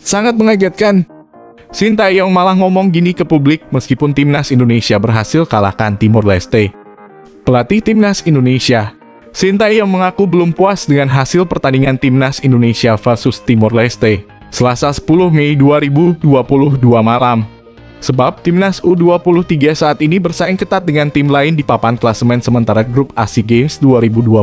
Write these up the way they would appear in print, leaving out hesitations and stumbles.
Sangat mengagetkan. Sintayong malah ngomong gini ke publik meskipun timnas Indonesia berhasil kalahkan Timor Leste. Pelatih timnas Indonesia, Sintayong mengaku belum puas dengan hasil pertandingan timnas Indonesia versus Timor Leste, Selasa 10 Mei 2022 malam. Sebab timnas U23 saat ini bersaing ketat dengan tim lain di papan klasemen sementara grup ASEAN Games 2021.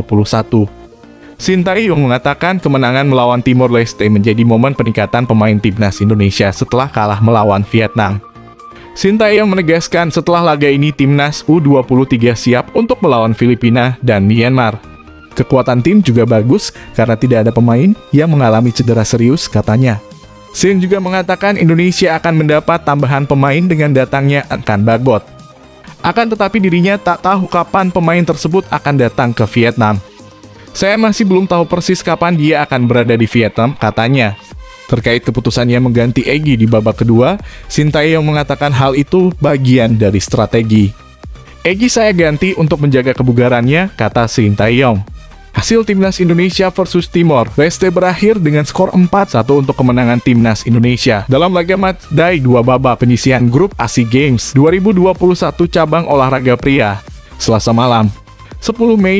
Sintayong mengatakan kemenangan melawan Timor Leste menjadi momen peningkatan pemain timnas Indonesia setelah kalah melawan Vietnam. Sintayong menegaskan setelah laga ini timnas U23 siap untuk melawan Filipina dan Myanmar. Kekuatan tim juga bagus karena tidak ada pemain yang mengalami cedera serius, katanya. Sin juga mengatakan Indonesia akan mendapat tambahan pemain dengan datangnya Ahkan Bagbot. Akan tetapi dirinya tak tahu kapan pemain tersebut akan datang ke Vietnam. Saya masih belum tahu persis kapan dia akan berada di Vietnam, katanya. Terkait keputusannya mengganti Egy di babak kedua, Sintayong mengatakan hal itu bagian dari strategi. Egy saya ganti untuk menjaga kebugarannya, kata Sintayong. Hasil timnas Indonesia versus Timor Leste berakhir dengan skor 4-1 untuk kemenangan timnas Indonesia dalam laga matchday 2 babak penyisihan grup ASEAN Games 2021 cabang olahraga pria, Selasa malam, 10 Mei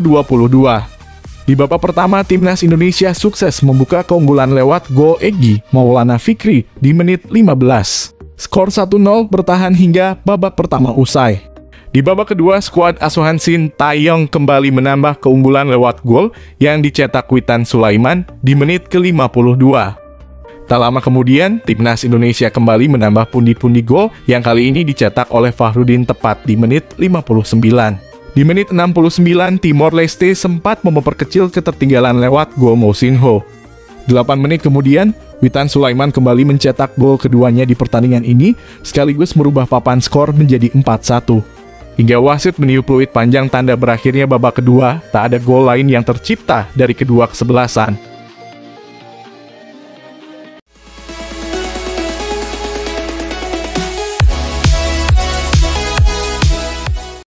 2022. Di babak pertama, timnas Indonesia sukses membuka keunggulan lewat gol Egy Maulana Fikri di menit 15. Skor 1-0 bertahan hingga babak pertama usai. Di babak kedua, skuad asuhan Sintayong kembali menambah keunggulan lewat gol yang dicetak Witan Sulaiman di menit ke-52. Tak lama kemudian, timnas Indonesia kembali menambah pundi-pundi gol yang kali ini dicetak oleh Fahrudin tepat di menit 59. Di menit 69, Timor Leste sempat memperkecil ketertinggalan lewat gol Mousinho. 8 menit kemudian, Witan Sulaiman kembali mencetak gol keduanya di pertandingan ini, sekaligus merubah papan skor menjadi 4-1. Hingga wasit meniup peluit panjang tanda berakhirnya babak kedua, tak ada gol lain yang tercipta dari kedua kesebelasan.